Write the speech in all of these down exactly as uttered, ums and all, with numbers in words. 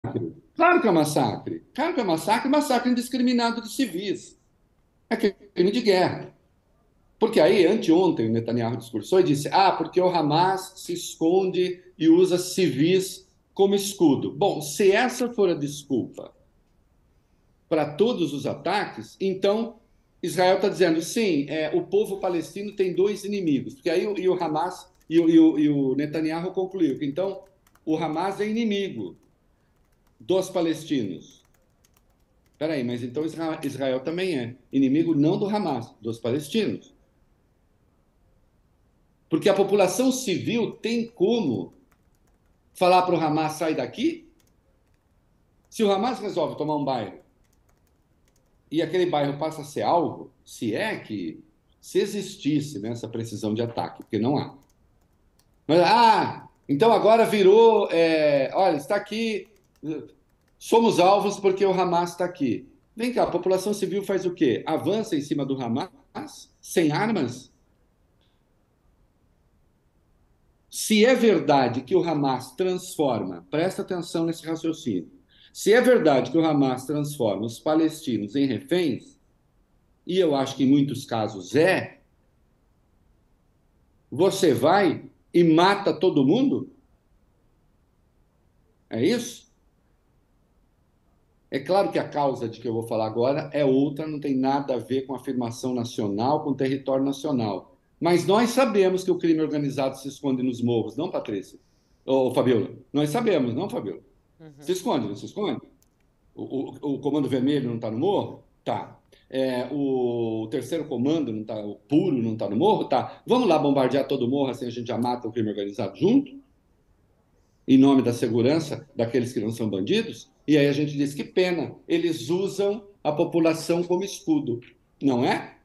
Claro que é um massacre. Claro que é um massacre, massacre indiscriminado de civis. É crime de guerra. Porque aí, anteontem, o Netanyahu discursou e disse: ah, porque o Hamas se esconde e usa civis como escudo. Bom, se essa for a desculpa para todos os ataques, então Israel está dizendo: sim, é, o povo palestino tem dois inimigos. Porque aí e o Hamas e o, e o, e o Netanyahu concluiu que então o Hamas é inimigo dos palestinos. Peraí, mas então Israel, Israel também é inimigo não do Hamas, dos palestinos. Porque a população civil tem como falar para o Hamas sair daqui? Se o Hamas resolve tomar um bairro e aquele bairro passa a ser alvo, se é que se existisse, né, essa precisão de ataque, porque não há. Mas, ah, então agora virou, é, olha, está aqui, somos alvos porque o Hamas está aqui. Vem cá, a população civil faz o quê? Avança em cima do Hamas sem armas? Se é verdade que o Hamas transforma, presta atenção nesse raciocínio. Se é verdade que o Hamas transforma os palestinos em reféns, e eu acho que em muitos casos é, você vai e mata todo mundo? É isso? É claro que a causa de que eu vou falar agora é outra, não tem nada a ver com afirmação nacional, com território nacional. Mas nós sabemos que o crime organizado se esconde nos morros, não, Patrícia? Ô, Fabiola, nós sabemos, não, Fabiola? Se Uhum. esconde, não se esconde? O, o, o Comando Vermelho não está no morro? Tá. É, o terceiro comando não tá, o puro não está no morro? Tá. Vamos lá bombardear todo o morro, assim a gente já mata o crime organizado junto, em nome da segurança daqueles que não são bandidos? E aí a gente diz que pena, eles usam a população como escudo, não é?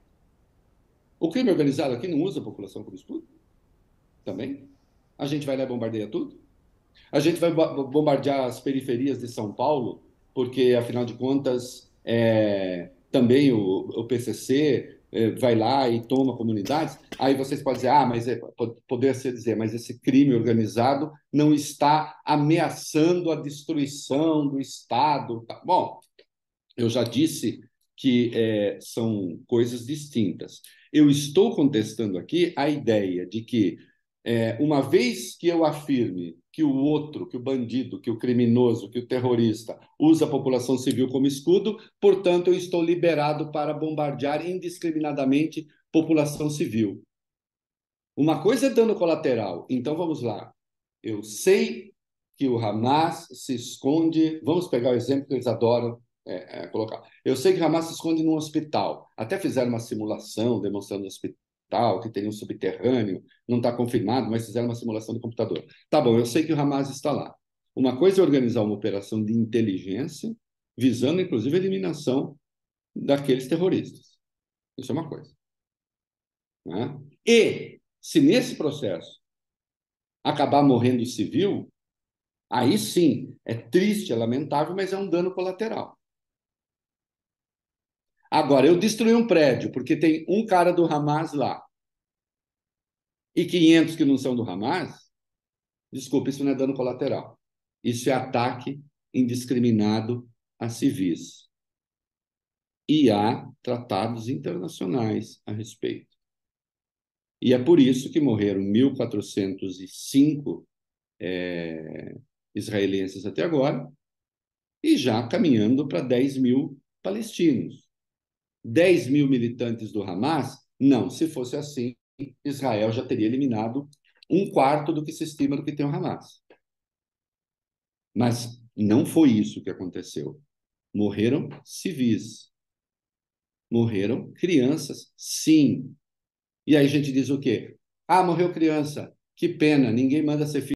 O crime organizado aqui não usa a população como escudo? Também? A gente vai lá e bombardeia tudo? A gente vai bombardear as periferias de São Paulo, porque, afinal de contas, é, também o, o P C C é, vai lá e toma comunidades. Aí vocês podem dizer, ah, mas é, poderia ser dizer, mas esse crime organizado não está ameaçando a destruição do Estado. Bom, eu já disse que é, são coisas distintas. Eu estou contestando aqui a ideia de que, é, uma vez que eu afirme que o outro, que o bandido, que o criminoso, que o terrorista usa a população civil como escudo, portanto, eu estou liberado para bombardear indiscriminadamente população civil. Uma coisa é dano colateral. Então, vamos lá. Eu sei que o Hamas se esconde. Vamos pegar o exemplo que eles adoram é, é, colocar. Eu sei que o Hamas se esconde num hospital. Até fizeram uma simulação demonstrando o hospital, que teria um subterrâneo. Não está confirmado, mas fizeram uma simulação de computador. Tá bom, eu sei que o Hamas está lá. Uma coisa é organizar uma operação de inteligência, visando inclusive a eliminação daqueles terroristas. Isso é uma coisa. Né? E, se nesse processo acabar morrendo civil, aí sim, é triste, é lamentável, mas é um dano colateral. Agora, eu destruí um prédio porque tem um cara do Hamas lá e quinhentos que não são do Hamas, desculpa, isso não é dano colateral. Isso é ataque indiscriminado a civis. E há tratados internacionais a respeito. E é por isso que morreram mil quatrocentos e cinco é, israelenses até agora, e já caminhando para dez mil palestinos. dez mil militantes do Hamas? Não, se fosse assim, Israel já teria eliminado um quarto do que se estima do que tem o Hamas. Mas não foi isso que aconteceu. Morreram civis, morreram crianças, sim. E aí a gente diz o quê? Ah, morreu criança. Que pena, ninguém manda ser filho.